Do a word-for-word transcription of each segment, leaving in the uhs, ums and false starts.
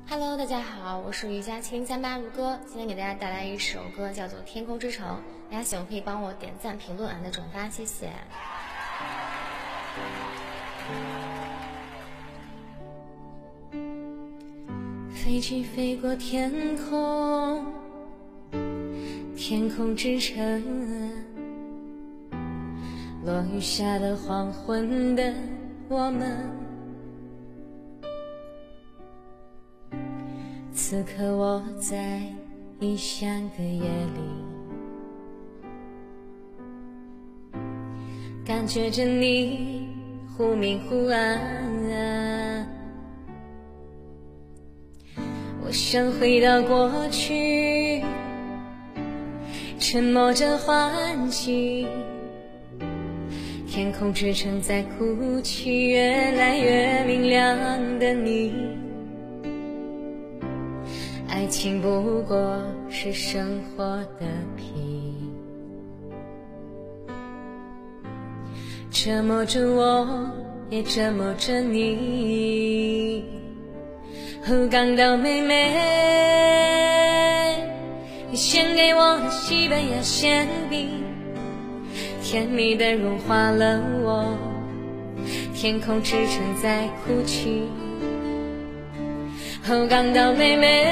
Hello， 大家好，我是瑜伽七零三八如歌，今天给大家带来一首歌，叫做《天空之城》。大家喜欢可以帮我点赞、评论、按赞、转发，谢谢。飞机飞过天空，天空之城，落雨下的黄昏的我们。此刻我在异乡的夜里，感觉着你忽明忽暗。我想回到过去，沉默着欢喜。天空之城在哭泣，越来越明亮的你。爱情不过是生活的皮，折磨着我，也折磨着你。哦，港岛妹妹，你献给我的西班牙馅饼，甜蜜的融化了我。天空之城在哭泣。哦，港岛妹妹，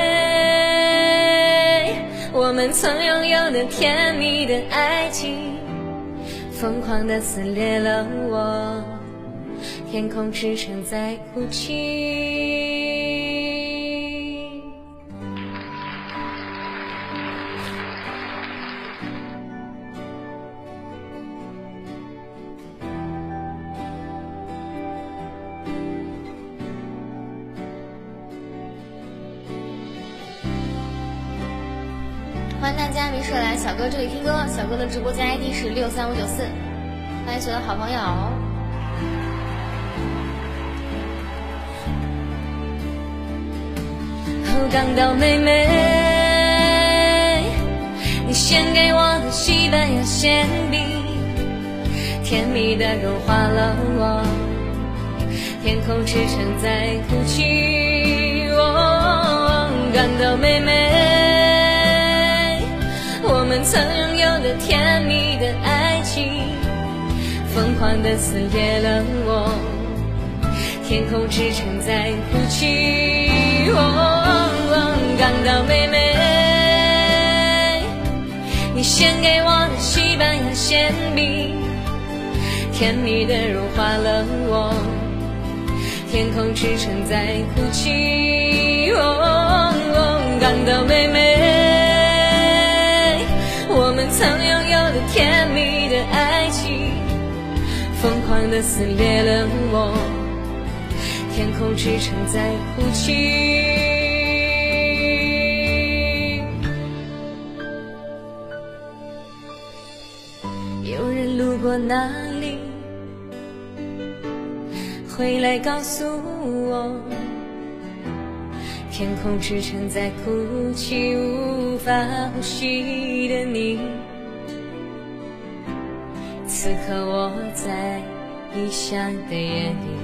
我们曾拥有的甜蜜的爱情，疯狂地撕裂了我。天空之城在哭泣。欢迎大家没事来小哥这里听歌，小哥的直播间 I D 是六三五九四，欢迎所有的好朋友。哦，港岛妹妹，你献给我的西班牙馅饼，甜蜜的融化了我。天空之城在哭泣。哦，港岛妹妹，我们曾拥有的甜蜜的爱情，疯狂地撕裂了我。天空之城在哭泣。哦，港岛妹妹，你献给我的西班牙馅饼，甜蜜地融化了我。天空之城在哭泣。哦，港岛妹妹，我们曾拥有的甜蜜的爱情，疯狂地撕裂了我。天空之城在哭泣。有人路过那里，回来告诉我，天空之城在哭泣，无法呼吸的你。此刻我在异乡的夜里，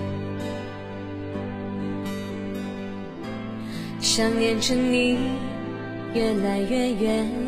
想念着你，越来越远。